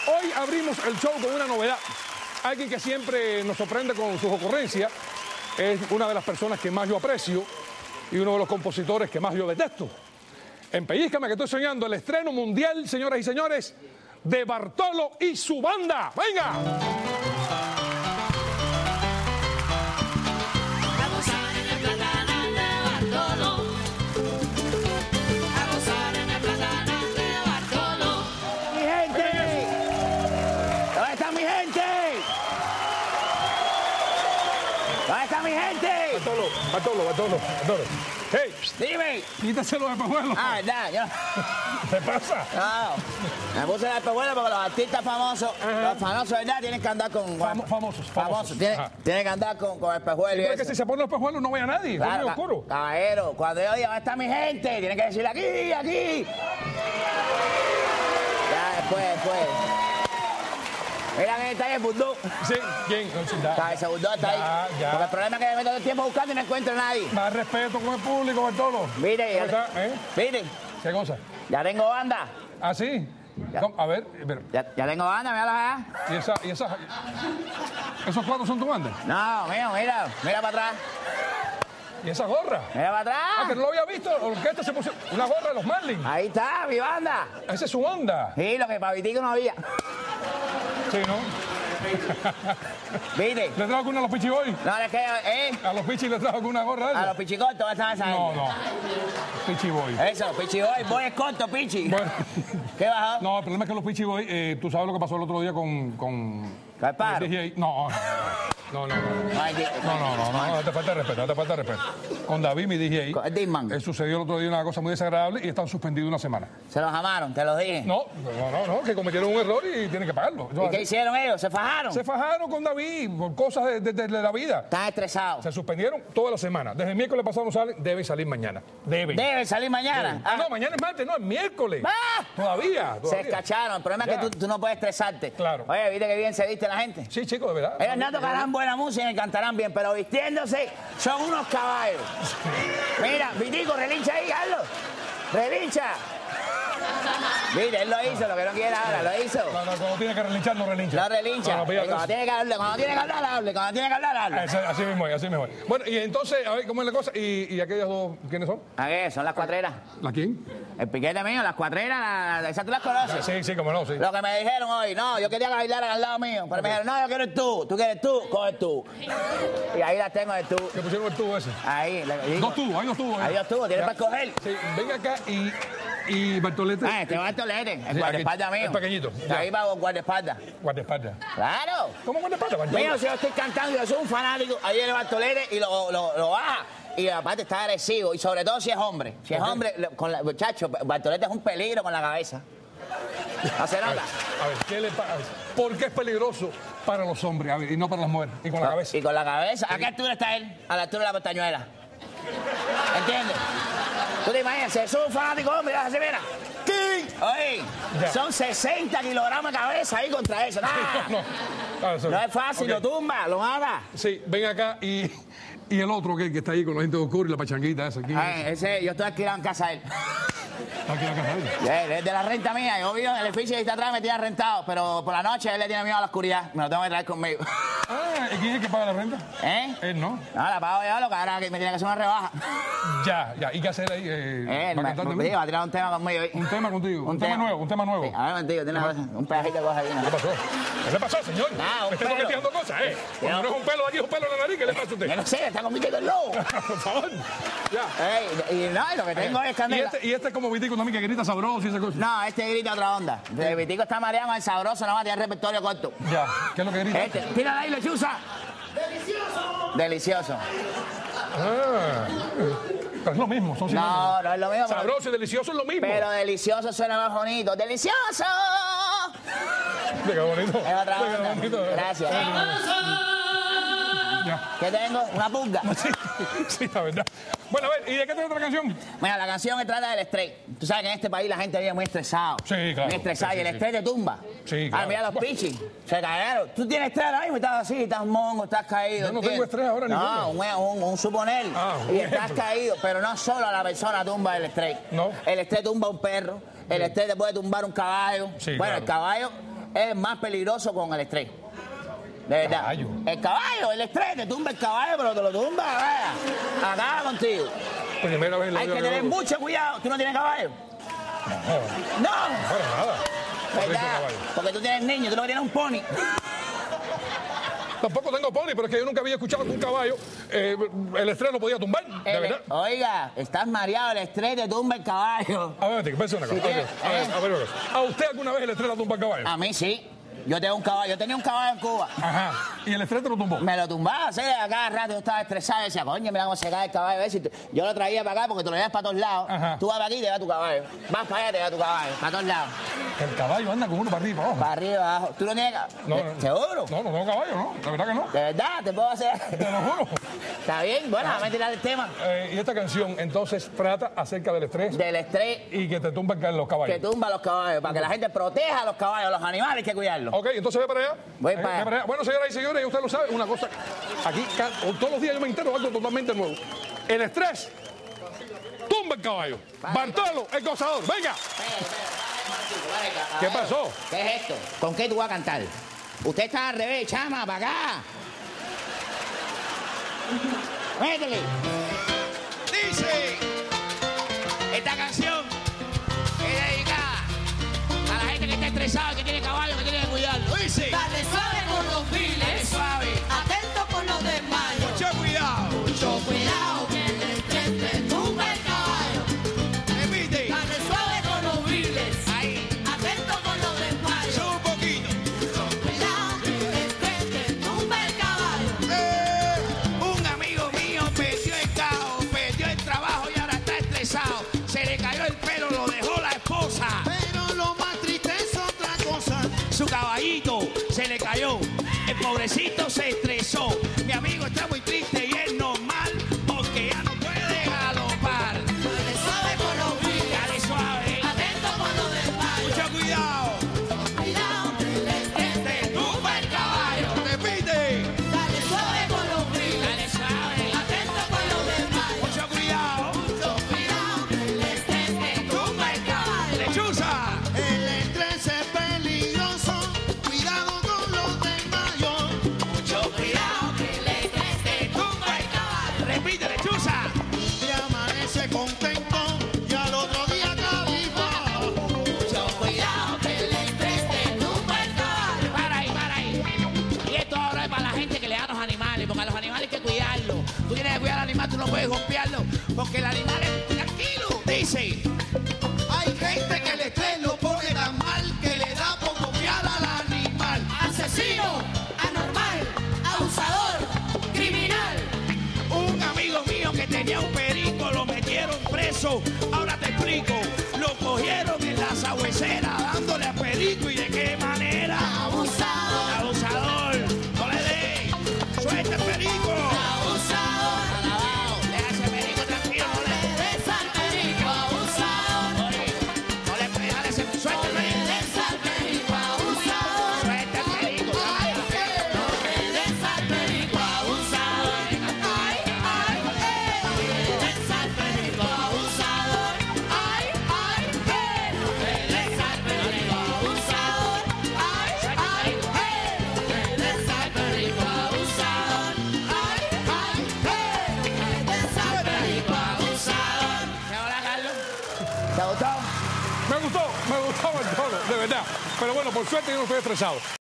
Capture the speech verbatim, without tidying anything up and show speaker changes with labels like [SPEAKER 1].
[SPEAKER 1] Hoy abrimos el show con una novedad. Alguien que siempre nos sorprende con sus ocurrencias. Es una de las personas que más yo aprecio y uno de los compositores que más yo detesto. En Pellízcame que estoy soñando, el estreno mundial, señoras y señores, de Bartolo y su banda. ¡Venga! Bartolo, Bartolo, Bartolo, Bartolo. Hey,
[SPEAKER 2] dime.
[SPEAKER 1] Quítase los espejuelos.
[SPEAKER 2] Ah, ¿verdad? Yo...
[SPEAKER 1] ¿Qué pasa?
[SPEAKER 2] No, me puse los espejuelos porque los artistas famosos, Ajá. los famosos, ¿verdad? Tienen que andar con...
[SPEAKER 1] Famo, famosos, famosos.
[SPEAKER 2] famosos. Tienen, tienen que andar con, con espejuelos y
[SPEAKER 1] eso. Que si se ponen los espejuelos no vea a nadie,
[SPEAKER 2] claro,
[SPEAKER 1] es muy oscuro.
[SPEAKER 2] Caballero, cuando yo diga, ¿dónde está mi gente? Tienen que decirle aquí, aquí. Ya, después, después. Mira quién está ahí, el Bundú.
[SPEAKER 1] Sí, ¿quién? No, sí,
[SPEAKER 2] está ese Bundú está
[SPEAKER 1] ya,
[SPEAKER 2] ahí.
[SPEAKER 1] Ya.
[SPEAKER 2] Porque el problema es que me meto todo el tiempo buscando y no encuentro a nadie.
[SPEAKER 1] Más respeto con el público, Bartolo.
[SPEAKER 2] Mire,
[SPEAKER 1] ya está, ¿eh?
[SPEAKER 2] Mire.
[SPEAKER 1] ¿Qué cosa?
[SPEAKER 2] Ya tengo banda.
[SPEAKER 1] ¿Ah, sí?
[SPEAKER 2] Ya.
[SPEAKER 1] A ver, pero...
[SPEAKER 2] Ya, ya tengo banda, mírala allá.
[SPEAKER 1] ¿Y esa, y esa, esos cuatro son tu banda?
[SPEAKER 2] No, mío, mira, mira para atrás.
[SPEAKER 1] ¿Y esa gorra?
[SPEAKER 2] Mira para atrás.
[SPEAKER 1] Ah, que no lo había visto. Orquesta se puso una gorra de los Marlins.
[SPEAKER 2] Ahí está, mi banda.
[SPEAKER 1] Esa es su banda.
[SPEAKER 2] Sí, lo que para Vitico no había.
[SPEAKER 1] Sí, ¿no?
[SPEAKER 2] ¿Viste?
[SPEAKER 1] ¿Le trajo alguna a los Pichiboy?
[SPEAKER 2] No, es que, ¿eh?
[SPEAKER 1] ¿A los Pichi le trajo alguna gorra de esa?
[SPEAKER 2] A los Pichicortos, esa esa
[SPEAKER 1] No, no. Pichiboy.
[SPEAKER 2] Eso, Pichiboy, Boy es corto, Pichi.
[SPEAKER 1] Bueno.
[SPEAKER 2] ¿Qué bajó?
[SPEAKER 1] No, el problema es que los Pichiboy, eh, tú sabes lo que pasó el otro día con... con...
[SPEAKER 2] ¿Qué paro?
[SPEAKER 1] No, no, no, no. No, no, no, no, no, te falta respeto, no te falta respeto. Con David, mi D J,
[SPEAKER 2] el Disman.
[SPEAKER 1] Eh, sucedió el otro día una cosa muy desagradable y están suspendidos una semana.
[SPEAKER 2] ¿Se los amaron? ¿Te los dije?
[SPEAKER 1] No, no, no, no, que cometieron un error y tienen que pagarlo.
[SPEAKER 2] ¿Y qué hicieron ellos? ¿Se fajaron?
[SPEAKER 1] Se fajaron con David por cosas de, de, de, de la vida.
[SPEAKER 2] Están estresados.
[SPEAKER 1] Se suspendieron toda la semana. Desde el miércoles pasado no salen, deben salir mañana. Deben.
[SPEAKER 2] ¿Deben salir mañana?
[SPEAKER 1] Deben. Ah, no, mañana es martes, no, es miércoles.
[SPEAKER 2] ¡Ah!
[SPEAKER 1] Todavía, todavía.
[SPEAKER 2] Se escacharon. El problema ya. es que tú, tú no puedes estresarte.
[SPEAKER 1] Claro.
[SPEAKER 2] Oye, ¿viste que bien se viste la gente?
[SPEAKER 1] Sí, chicos, de verdad.
[SPEAKER 2] Ellos no tocarán buena música y cantarán bien, pero vistiéndose son unos caballos. Mira, Vitico, relincha ahí, Carlos. Relincha. Mire, él lo hizo, lo que no quiere ahora, lo hizo.
[SPEAKER 1] No, no, cuando tiene que relinchar, no relincha.
[SPEAKER 2] No relincha. No, no, cuando, tiene que hablar, cuando tiene que hablar, hable. Cuando tiene que hablar, hable.
[SPEAKER 1] Así, así mismo es, así mismo es. Bueno, y entonces, a ver, ¿cómo es la cosa? ¿Y, y aquellos dos, quiénes son?
[SPEAKER 2] ¿A qué? Son las cuatreras.
[SPEAKER 1] ¿La quién?
[SPEAKER 2] El piquete mío, las cuatreras, la, la, ¿esas tú las conoces?
[SPEAKER 1] Sí, sí, cómo no, sí.
[SPEAKER 2] Lo que me dijeron hoy, no, yo quería que bailaran al lado mío, pero okay. me dijeron, no, yo quiero el tú, tú quieres tú, coge tú. Y ahí las tengo el tú.
[SPEAKER 1] ¿Qué pusieron el tubo ese?
[SPEAKER 2] Ahí. Le digo,
[SPEAKER 1] dos tubos, hay dos tubos.
[SPEAKER 2] Hay dos tubos, tienes para escoger.
[SPEAKER 1] Sí, venga acá y... ¿Y Bartolete?
[SPEAKER 2] Ah, este Bartolete, el
[SPEAKER 1] sí,
[SPEAKER 2] guardaespaldas mío.
[SPEAKER 1] El pequeñito.
[SPEAKER 2] De ahí va guardaespaldas.
[SPEAKER 1] Guardaespaldas.
[SPEAKER 2] Claro.
[SPEAKER 1] ¿Cómo guardaespaldas, Bartolete?
[SPEAKER 2] Mío, si yo estoy cantando, yo soy un fanático, ahí viene Bartolete y lo, lo, lo baja. Y aparte está agresivo, y sobre todo si es hombre. Si es okay. hombre, con la, muchacho, Bartolete es un peligro con la cabeza. ¿No se nota?
[SPEAKER 1] A ver, a ver, ¿qué le pasa? ¿Por qué es peligroso para los hombres a ver, y no para las mujeres? Y con la cabeza.
[SPEAKER 2] Y con la cabeza. ¿A qué altura está él? A la altura de la pestañuela. ¿Entiendes? Tú te imaginas, si es un fanático hombre, así, mira. Oye, ya. Son sesenta kilogramos de cabeza ahí contra eso. No, no, no. no, no es fácil, okay. Lo tumba, lo mata.
[SPEAKER 1] Sí, ven acá y, y el otro que, que está ahí con los dientes oscuros y la pachanguita esa. Aquí.
[SPEAKER 2] Ay, ese, yo estoy alquilado en casa de él.
[SPEAKER 1] ¿Está alquilado en casa de él?
[SPEAKER 2] Yeah, es de la renta mía. Yo vivo en el edificio que está atrás, me tiene rentado, pero por la noche él le tiene miedo a la oscuridad. Me lo tengo que traer conmigo.
[SPEAKER 1] Ah, ¿y quién es el que paga la renta?
[SPEAKER 2] ¿Eh?
[SPEAKER 1] Él no.
[SPEAKER 2] No, la pago yo, lo que ahora me tiene que hacer una rebaja.
[SPEAKER 1] Ya, ya. ¿Y qué hacer ahí? Eh,
[SPEAKER 2] Él, me, me digo, va a tirar un tema conmigo.
[SPEAKER 1] ¿Un tema contigo?
[SPEAKER 2] Un,
[SPEAKER 1] un tema, tema nuevo, un tema nuevo.
[SPEAKER 2] Sí, a ver, contigo, tiene un pedacito de cosas ahí. ¿No?
[SPEAKER 1] ¿Qué pasó? ¿Qué le pasó, señor?
[SPEAKER 2] Nah, un
[SPEAKER 1] me está cometiendo cosas, ¿eh? Cuando no es un pelo aquí, es un pelo en la nariz, ¿qué le pasa a usted?
[SPEAKER 2] Yo no sé, está convirtiendo el lobo.
[SPEAKER 1] Por favor. Ya.
[SPEAKER 2] Ey, y no, y lo que tengo es candela.
[SPEAKER 1] ¿Y este, y este es como Vitico también, que grita sabroso y esa cosa?
[SPEAKER 2] No, este grita otra onda. El Vitico está mareado con el sabroso, no va a tener repertorio corto.
[SPEAKER 1] Ya, ¿qué es lo que grita?
[SPEAKER 2] Este, tírala ahí, lechuza.
[SPEAKER 3] ¡Delicioso!
[SPEAKER 2] Delicioso.
[SPEAKER 1] Ah, pero es lo mismo, son sinónimos.
[SPEAKER 2] No, no es lo mismo.
[SPEAKER 1] Sabroso pero... y delicioso es lo mismo.
[SPEAKER 2] Pero delicioso suena más bonito. ¡Delicioso!
[SPEAKER 1] Qué bonito.
[SPEAKER 2] Es otra onda. Bonito. Gracias.
[SPEAKER 1] Ya.
[SPEAKER 2] ¿Qué tengo? ¿Una pulga?
[SPEAKER 1] Sí, sí, la verdad. Bueno, a ver, ¿y de qué trata la canción?
[SPEAKER 2] Mira, la canción me trata del estrés. Tú sabes que en este país la gente vive muy estresado.
[SPEAKER 1] Sí, claro.
[SPEAKER 2] Muy estresado
[SPEAKER 1] sí,
[SPEAKER 2] y el
[SPEAKER 1] sí,
[SPEAKER 2] estrés
[SPEAKER 1] sí.
[SPEAKER 2] te tumba.
[SPEAKER 1] Sí, claro.
[SPEAKER 2] Ah, mira los pichis. Se cayeron. Tú tienes estrés ahora mismo y estás así, estás mongo, estás caído.
[SPEAKER 1] Yo no tengo estrés ahora ni
[SPEAKER 2] No, un, un, un suponer.
[SPEAKER 1] Ah,
[SPEAKER 2] y
[SPEAKER 1] un
[SPEAKER 2] estás
[SPEAKER 1] ejemplo.
[SPEAKER 2] caído. Pero no solo a la persona tumba el estrés.
[SPEAKER 1] No.
[SPEAKER 2] El estrés tumba a un perro. El estrés te puede tumbar un caballo.
[SPEAKER 1] Sí,
[SPEAKER 2] bueno,
[SPEAKER 1] claro.
[SPEAKER 2] el caballo... es el más peligroso con el estrés. De verdad.
[SPEAKER 1] Caballo.
[SPEAKER 2] El caballo, el estrés, te tumba el caballo, pero te lo tumba, vaya. Acaba contigo.
[SPEAKER 1] Primera vez en la
[SPEAKER 2] Hay
[SPEAKER 1] vida
[SPEAKER 2] que
[SPEAKER 1] que
[SPEAKER 2] tener
[SPEAKER 1] veo.
[SPEAKER 2] mucho cuidado. ¿Tú no tienes caballo?
[SPEAKER 1] No,
[SPEAKER 2] No.
[SPEAKER 1] para nada. No tengo
[SPEAKER 2] ¿Verdad?
[SPEAKER 1] caballo.
[SPEAKER 2] Porque tú tienes niño, tú no tienes un pony.
[SPEAKER 1] Tampoco tengo pony, pero es que yo nunca había escuchado que un caballo, eh, el estrés lo podía tumbar, de
[SPEAKER 2] El-
[SPEAKER 1] verdad.
[SPEAKER 2] Oiga, estás mareado, el estrés te tumba el caballo.
[SPEAKER 1] A ver, que pase una cosa.
[SPEAKER 2] Sí,
[SPEAKER 1] Ok,
[SPEAKER 2] tiene-
[SPEAKER 1] A ver,
[SPEAKER 2] eh.
[SPEAKER 1] a ver una cosa. ¿A usted alguna vez el estrés la tumba el caballo?
[SPEAKER 2] A mí sí. Yo tengo un caballo, yo tenía un caballo en Cuba.
[SPEAKER 1] Ajá. ¿Y el estrés te lo tumbó?
[SPEAKER 2] Me lo tumbaba, ¿sí? A cada rato yo estaba estresado y decía, coño, mira cómo se cae el caballo. A ver si te- Yo lo traía para acá porque te lo llevas para todos lados.
[SPEAKER 1] Ajá.
[SPEAKER 2] Tú vas para aquí y te va tu caballo. Vas para allá y te va tu caballo. Para todos lados.
[SPEAKER 1] El caballo anda con uno para arriba y para abajo.
[SPEAKER 2] Para arriba, abajo. ¿Tú no tienes ca-
[SPEAKER 1] No,
[SPEAKER 2] ¿De-
[SPEAKER 1] no.
[SPEAKER 2] ¿Seguro?
[SPEAKER 1] No, no tengo caballo, no. De verdad que no.
[SPEAKER 2] ¿De verdad? ¿Te puedo hacer?
[SPEAKER 1] Te lo juro.
[SPEAKER 2] ¿Está bien? Bueno, vamos a tirar el tema
[SPEAKER 1] Eh, y esta canción entonces trata acerca del estrés
[SPEAKER 2] del estrés
[SPEAKER 1] y que te tumban los
[SPEAKER 2] que
[SPEAKER 1] caballos.
[SPEAKER 2] tumba a los caballos. Para que la gente proteja a los caballos, a los animales hay que cuidarlos.
[SPEAKER 1] Ok, entonces ve para allá.
[SPEAKER 2] Voy
[SPEAKER 1] Eh,
[SPEAKER 2] para allá.
[SPEAKER 1] ve Bueno, señoras y señores, usted lo sabe, una cosa. Aquí, ca- todos los días yo me entero de algo totalmente nuevo. El estrés tumba el caballo. Bartolo, el gozador. Venga. ¿Qué pasó?
[SPEAKER 2] ¿Qué es esto? ¿Con qué tú vas a cantar? Usted está al revés, chama, para acá. Métele.
[SPEAKER 4] Dice, esta canción es dedicada a la gente que está estresada, que tiene caballo, que tiene que cuidarlo. Dice,
[SPEAKER 5] Dale suave con los
[SPEAKER 4] dale
[SPEAKER 5] files,
[SPEAKER 4] suave,
[SPEAKER 5] atento con los desmayos.
[SPEAKER 4] mucho cuidado.
[SPEAKER 5] Mucho cuidado que el estrés te tumba el caballo.
[SPEAKER 4] Repite,
[SPEAKER 5] Dale suave con los files,
[SPEAKER 4] ahí,
[SPEAKER 5] atento con los desmayos.
[SPEAKER 4] sube un poquito.
[SPEAKER 5] Cuidado que el estrés te tumba el caballo.
[SPEAKER 4] Eh, un amigo mío perdió el carro, perdió el trabajo y ahora está estresado. Se le cayó el pelo, lo dejó la esposa.
[SPEAKER 3] Pero lo más triste es otra cosa.
[SPEAKER 4] Su caballito se le cayó. El pobrecito se estresó. Mi amigo está muy triste y es normal porque ya no puede galopar.
[SPEAKER 5] Dale suave con los files,
[SPEAKER 4] Dale suave,
[SPEAKER 5] atento con los desmayos.
[SPEAKER 4] mucho cuidado.
[SPEAKER 5] Cuidado que el estrés
[SPEAKER 4] Te tumba el caballo. Repite.
[SPEAKER 5] Dale suave con los files,
[SPEAKER 4] Dale suave,
[SPEAKER 5] atento con los desmayos.
[SPEAKER 4] mucho cuidado.
[SPEAKER 5] Cuidado que el estrés te tumba el caballo.
[SPEAKER 4] Lechuza.
[SPEAKER 3] El estrés es peligroso. Cuidado con los desmayos.
[SPEAKER 4] Mucho
[SPEAKER 5] Cuidado que el estrés te tumba el caballo.
[SPEAKER 4] Repite, lechuza.
[SPEAKER 3] Te amanece contento y al otro día cabizbajo.
[SPEAKER 5] Mucho cuidado que el estrés te tumba el caballo.
[SPEAKER 4] Para ahí, para ahí. Y esto ahora es para la gente que le da a los animales, porque a los animales hay que cuidarlos. Tú tienes que cuidar al animal, tú no puedes golpearlo, porque el animal es tranquilo. Dice,
[SPEAKER 3] Hay gente que el estrés lo pone tan mal que le da por confiar al animal.
[SPEAKER 5] Asesino, anormal, abusador, criminal.
[SPEAKER 4] un amigo mío que tenía un perico, lo metieron preso. Ahora te explico, lo cogieron en la sabuesera, dándole a perico y de qué manera.
[SPEAKER 5] Abusador,
[SPEAKER 4] Abusador, no le dé, suelta el perico.
[SPEAKER 5] abusador.
[SPEAKER 4] Alabao, deja ese perico tranquilo, no le
[SPEAKER 5] Le des al perico, abusador.
[SPEAKER 4] Oye, no le puedes dar ese, suelta el
[SPEAKER 5] Le
[SPEAKER 4] perico.
[SPEAKER 5] des al perico, abusador.
[SPEAKER 4] Suelta el perico.
[SPEAKER 5] Le des al perico, abusador. Ay, ay, eh. Le des al perico, abusador. Ay, ay, eh. Le des al perico, abusador. Ay, ay, eh. Le des al perico, abusador. Ay, ay, eh. Le des al perico, abusador.
[SPEAKER 4] ¿Qué hola, Carlos?
[SPEAKER 2] ¿Te gustó?
[SPEAKER 1] Me gustó, me gustó Bartolo, de verdad. Pero bueno, por suerte yo no estoy estresado.